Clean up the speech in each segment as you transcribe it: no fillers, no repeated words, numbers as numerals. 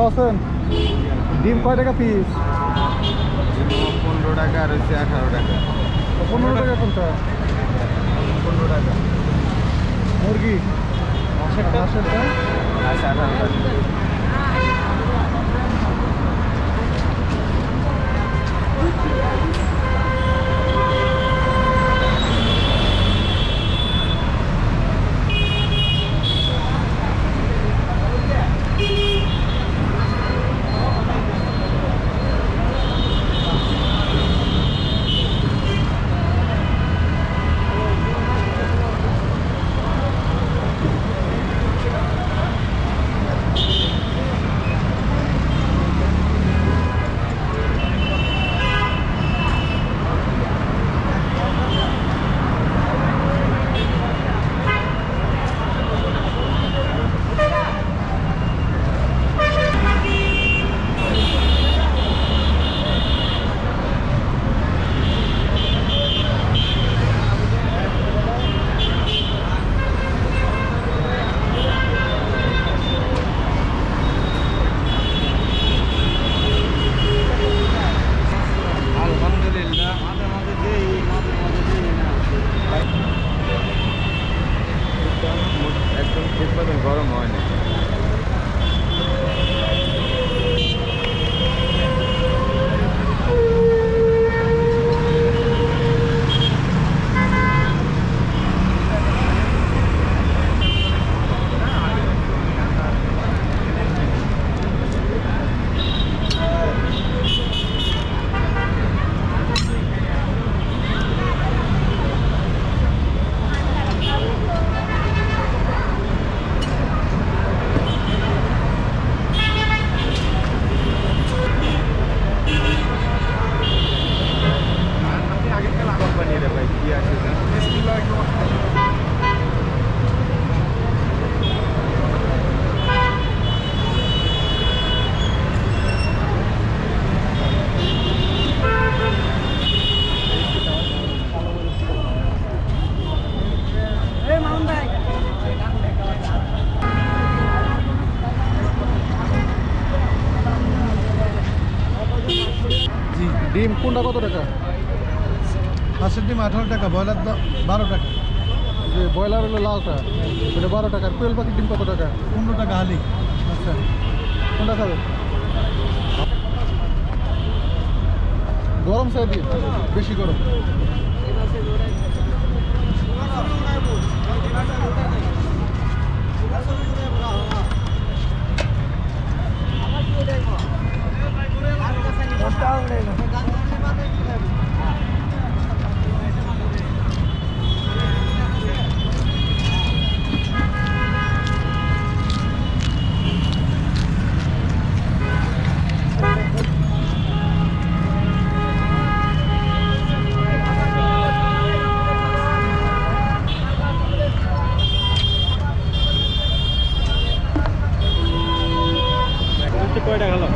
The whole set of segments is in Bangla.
আছেন? ডিম কয় টাকা পিস? 15 টাকা আর হচ্ছে 18 টাকা। 15 টাকা কোনটা? 15 টাকা। মুরগি হাঁসেরটা? আচ্ছা 18 টাকা। গরম হয় না। ডিম কোনটা কত টাকা? হাঁসের ডিম 18 টাকা, ব্রয়লার 12 টাকা। যে ব্রয়লার হলো লালটা এটা 12 টাকা। আর কোয়েল পাখির ডিম কত টাকা? 15 টাকা হালি। আচ্ছা কোনটা খাবে? গরম চাই দিন, বেশি গরম। কয়টা গেল?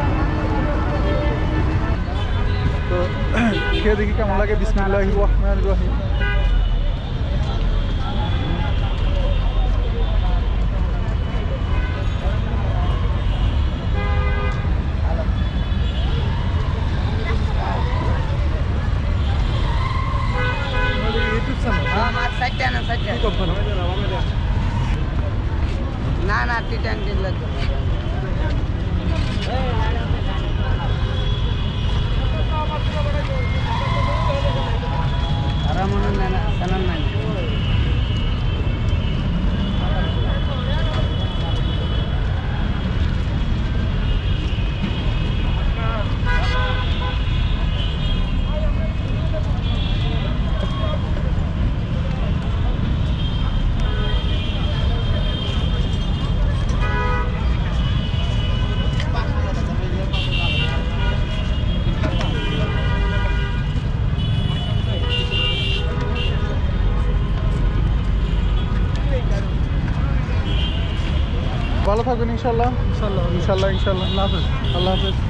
তো খেয়ে দেখি কেমন লাগে। বিসমিল্লাহির রহমানির রহিম। না না টিটান দিন লাগবে ভালো থাকবেন ইনশাল্লাহ। ইনশাল্লাহ। ইনশাল্লাহ। আল্লাহ হাফেজ।